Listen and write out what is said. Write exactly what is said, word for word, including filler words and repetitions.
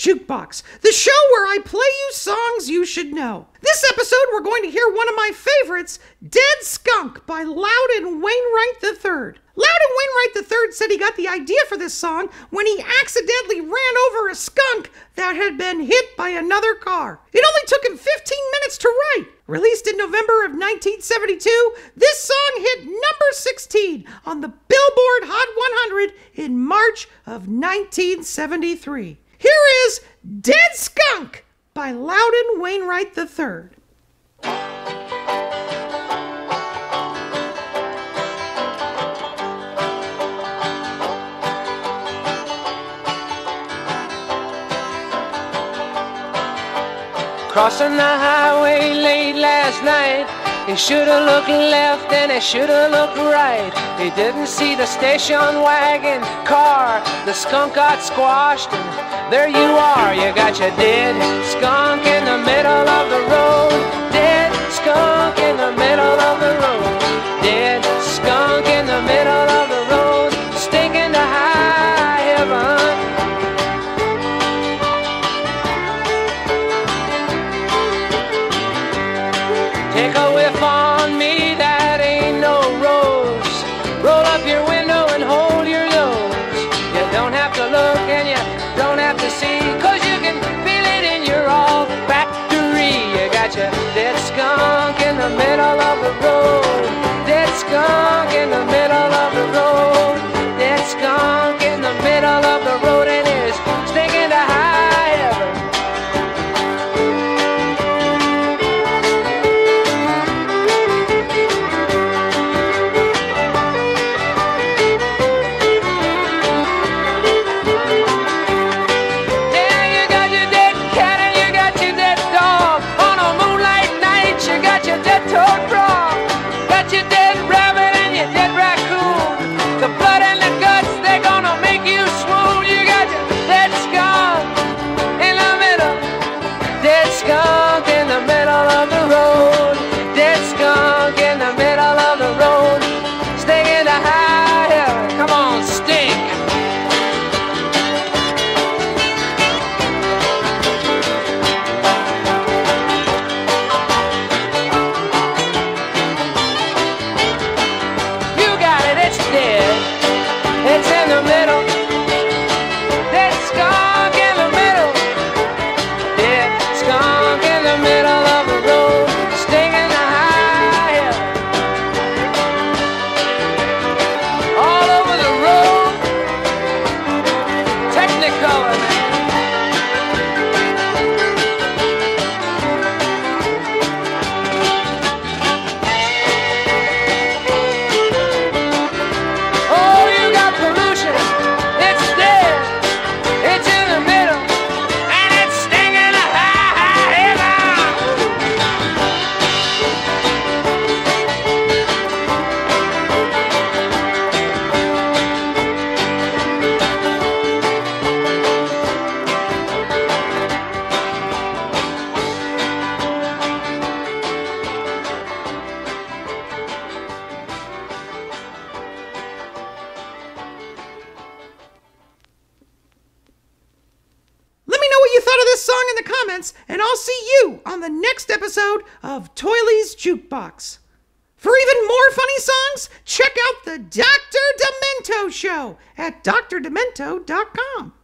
Jukebox, the show where I play you songs you should know. This episode, we're going to hear one of my favorites, Dead Skunk by Louden Wainwright the third. Louden Wainwright the third said he got the idea for this song when he accidentally ran over a skunk that had been hit by another car. It only took him fifteen minutes to write. Released in November of nineteen seventy-two, this song hit number sixteen on the Billboard Hot one hundred in March of nineteen seventy-three. Here is Dead Skunk by Louden Wainwright the third. Crossing the highway late last night, he should've looked left and he should've looked right. He didn't see the station wagon car. The skunk got squashed and there you are. You got your dead skunk in the middle of the road. Dead skunk in the middle of the road. Dead skunk in the middle of the road. Stinking to high heaven. Take a whiff on me, that ain't no rose. Roll up your window and hold your nose. You don't have to look and you don't have to see, cause you can feel it in your olfactory. You got your dead skunk in the middle of the road. Dead skunk in the middle of the road. Dead skunk in the middle of the road, and it's stinking to high heaven. Skunk in the middle of the road. Dead skunk in the middle of the road. Stinking to high heaven. Come on, stink. You got it, it's dead. It's in the middle. Dead skunk in the middle. Dead skunk in the middle of the road, stinging the high heaven. All over the road, Technicolor, oh, you got pollution, it's dead, it's in the middle, and it's stinging the high heaven. Let me know what you thought of this song in the comments, and I'll see you on the next episode of Toiley'S Jukebox. For even more funny songs, check out the Doctor Demento Show at d r demento dot com.